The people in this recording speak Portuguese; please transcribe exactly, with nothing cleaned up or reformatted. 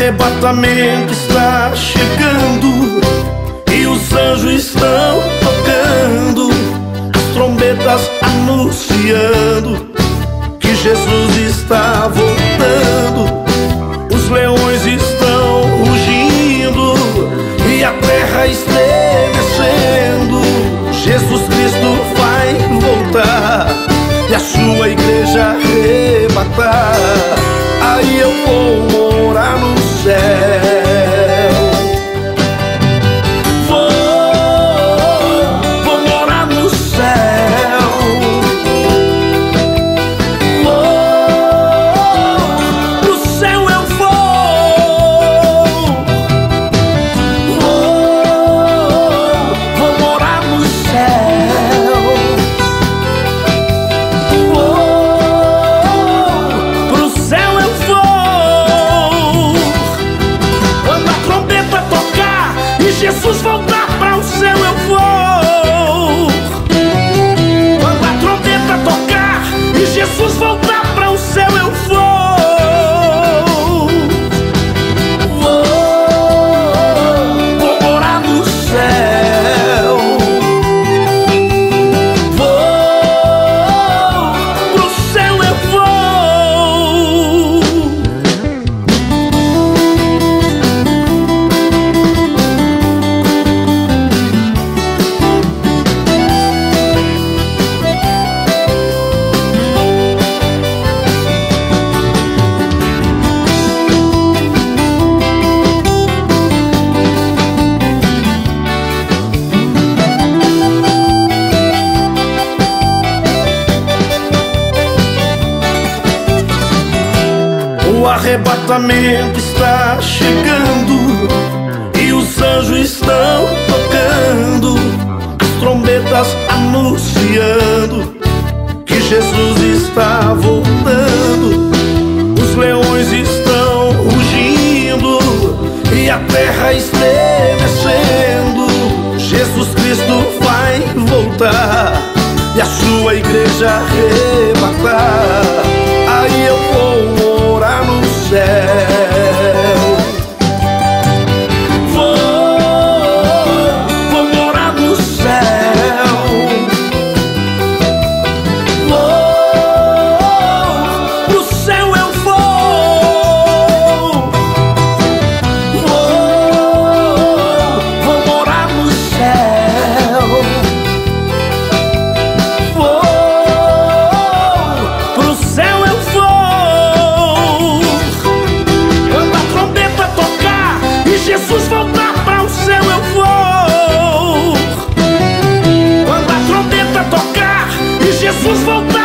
arrebatamento está chegando e os anjos estão tocando as trombetas anunciando que Jesus está voltando. Os leões estão rugindo e a terra estremecendo. Jesus Cristo vai voltar e a sua igreja arrebatar. Aí eu vou morar no céu. Vou, vou morar no céu. Vou, pro céu eu vou. Vou, vou morar no céu. Vou, pro céu eu vou. Quando a trombeta tocar e Jesus voltar para o céu eu vou. Quando a trombeta tocar e Jesus voltar para o céu eu vou. Vou, vou morar no céu. Vou, pro céu eu vou. O arrebatamento está chegando e os anjos estão tocando as trombetas anunciando que Jesus está voltando. Os leões estão rugindo e a terra estremecendo. Jesus Cristo vai voltar e a sua igreja arrebatar. Aí eu vou morar no céu. Vou, vou morar no céu. Vou, pro céu eu vou. Vou, vou morar no céu. Vou, pro céu eu vou. Quando a trombeta tocar e Jesus voltar para o céu eu vou. Quando a trombeta tocar e Jesus voltar